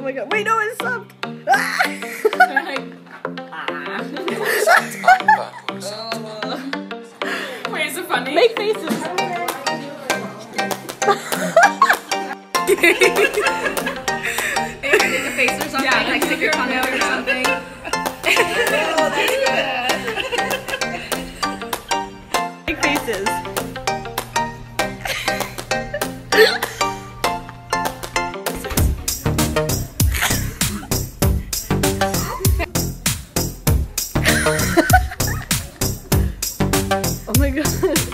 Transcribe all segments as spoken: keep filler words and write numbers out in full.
my god. Wait, no, it stopped. Ah! Wait, is it funny? Make faces. Make a face or something, yeah, like stick your tongue out or something. Oh, that's good. Make faces. Oh my god.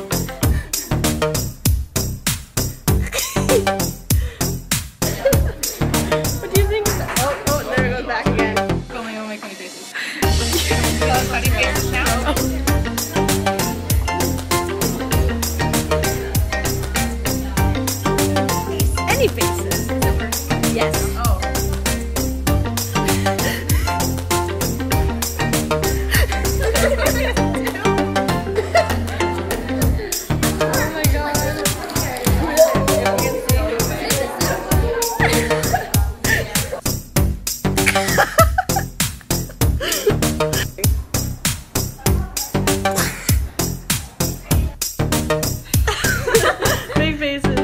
What do you think? Oh, oh, there it goes back again. Go, my own, make funny faces. Funny faces now? Any faces. Yes. Oh. Big faces.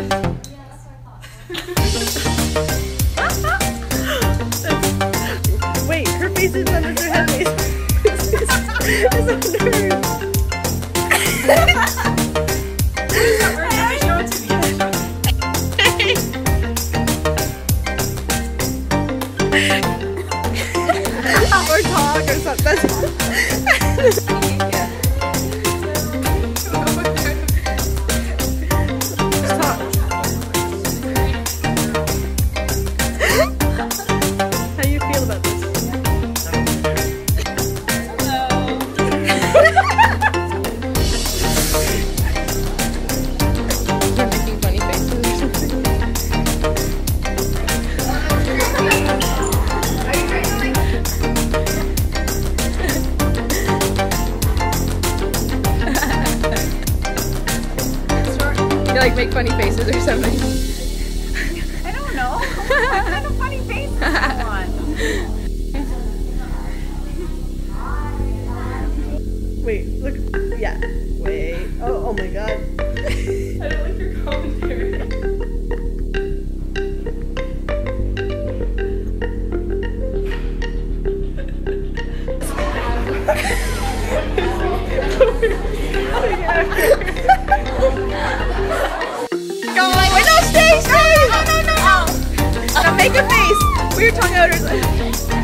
Wait, her face is under her head face. It's, it's, it's under her. Show it to me. Or talk or something. That's How do you feel about this? You're making funny faces or something. You like make funny faces or something? I don't know. What kind of funny face is that one? Wait, look. Yeah. Wait. Oh, oh my god. I don't like your commentary. Go on. Wait, no, stay, stay. No, no, no, no. Now make a face. Put your tongue out or something.